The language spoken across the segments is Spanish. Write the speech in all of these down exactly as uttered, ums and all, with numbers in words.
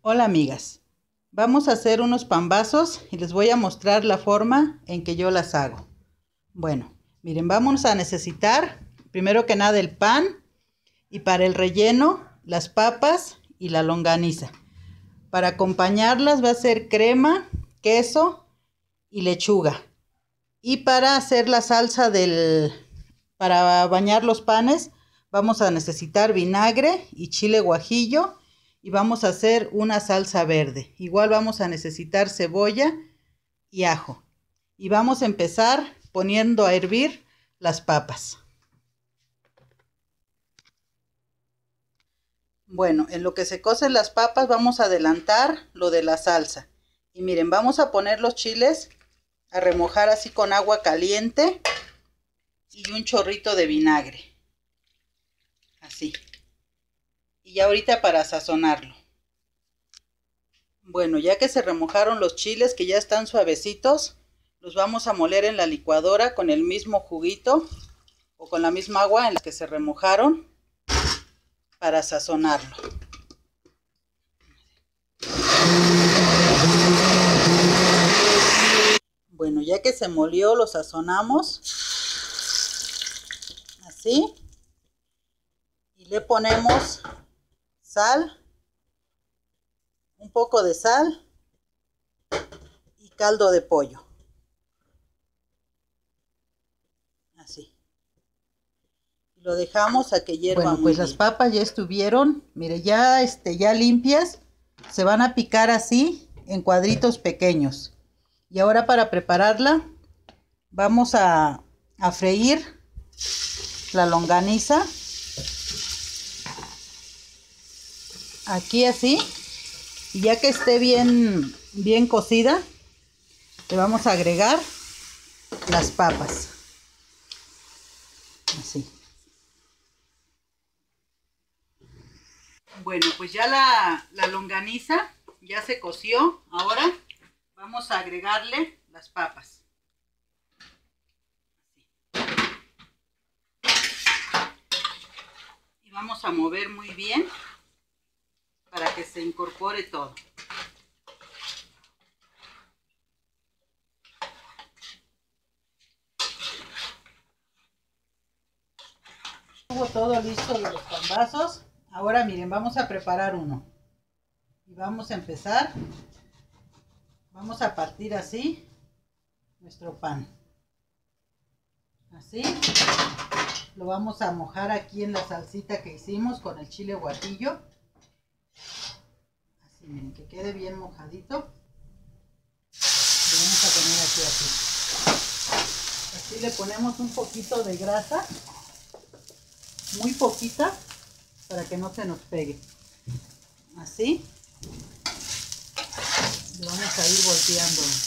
Hola amigas, vamos a hacer unos pambazos y les voy a mostrar la forma en que yo las hago. Bueno, miren, vamos a necesitar primero que nada el pan y para el relleno las papas y la longaniza. Para acompañarlas va a ser crema, queso y lechuga. Y para hacer la salsa del, para bañar los panes vamos a necesitar vinagre y chile guajillo. Y vamos a hacer una salsa verde. Igual vamos a necesitar cebolla y ajo. Y vamos a empezar poniendo a hervir las papas. Bueno, en lo que se cocen las papas vamos a adelantar lo de la salsa. Y miren, vamos a poner los chiles a remojar así con agua caliente y un chorrito de vinagre. Así. Y ya ahorita para sazonarlo. Bueno, ya que se remojaron los chiles, que ya están suavecitos, los vamos a moler en la licuadora con el mismo juguito o con la misma agua en la que se remojaron para sazonarlo. Bueno, ya que se molió, lo sazonamos así y le ponemos sal, un poco de sal y caldo de pollo. Así. Lo dejamos a que hierva. Bueno, pues las papas ya estuvieron, mire, ya, este, ya limpias. Se van a picar así en cuadritos pequeños. Y ahora para prepararla vamos a, a freír la longaniza. Aquí así. Y ya que esté bien, bien cocida, le vamos a agregar las papas. Así. Bueno, pues ya la, la longaniza ya se coció. Ahora vamos a agregarle las papas. Y vamos a mover muy bien para que se incorpore todo. Estuvo todo listo los pambazos. Ahora miren, vamos a preparar uno. Y vamos a empezar. Vamos a partir así nuestro pan. Así. Lo vamos a mojar aquí en la salsita que hicimos con el chile guajillo. Así, miren, que quede bien mojadito. Lo vamos a poner aquí así. Así le ponemos un poquito de grasa. Muy poquita, para que no se nos pegue. Así. Lo vamos a ir volteando así.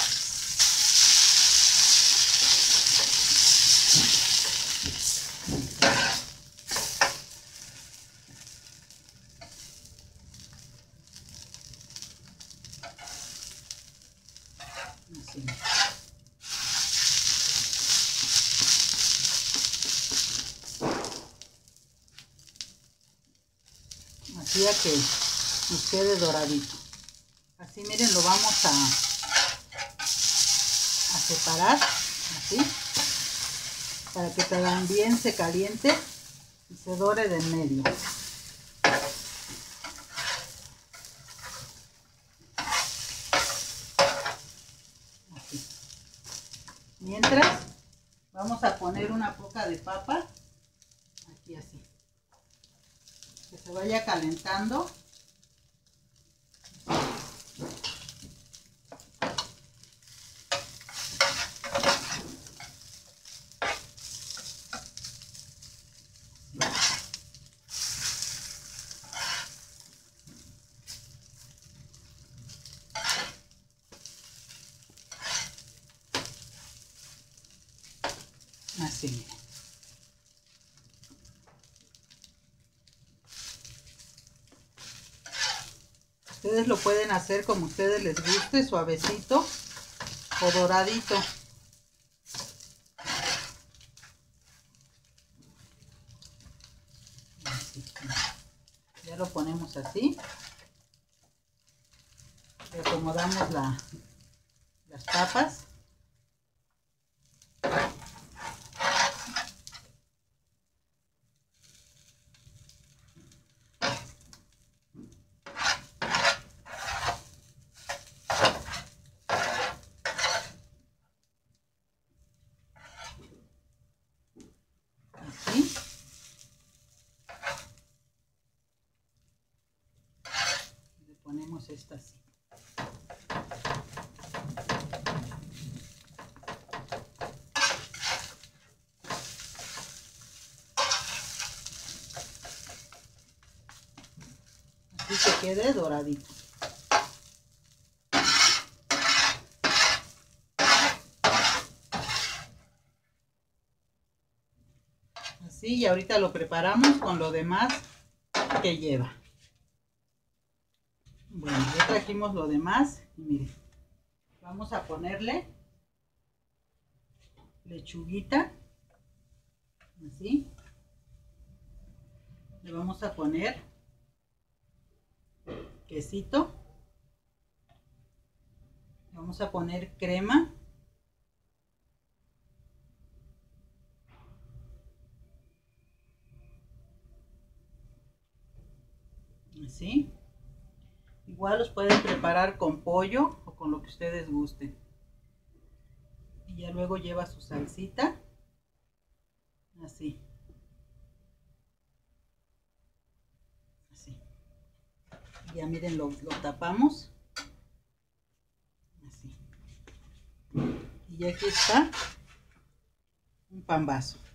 Así. Así a que nos quede doradito. Así miren, lo vamos a, a separar así para que también se caliente y se dore de en medio. Así. Mientras vamos a poner una poca de papa aquí así, que se vaya calentando. Así, miren. Ustedes lo pueden hacer como ustedes les guste, suavecito o doradito. Así. Ya lo ponemos así. Le acomodamos la, las papas. Así. Le ponemos esta así. Así que quede doradito. Así, y ahorita lo preparamos con lo demás que lleva. Bueno, ya trajimos lo demás y miren, vamos a ponerle lechuguita, así. Le vamos a poner quesito. Le vamos a poner crema. Así. Igual los pueden preparar con pollo o con lo que ustedes gusten. Y ya luego lleva su salsita. Así. Así. Y ya miren, lo, lo tapamos. Así. Y ya aquí está un pambazo.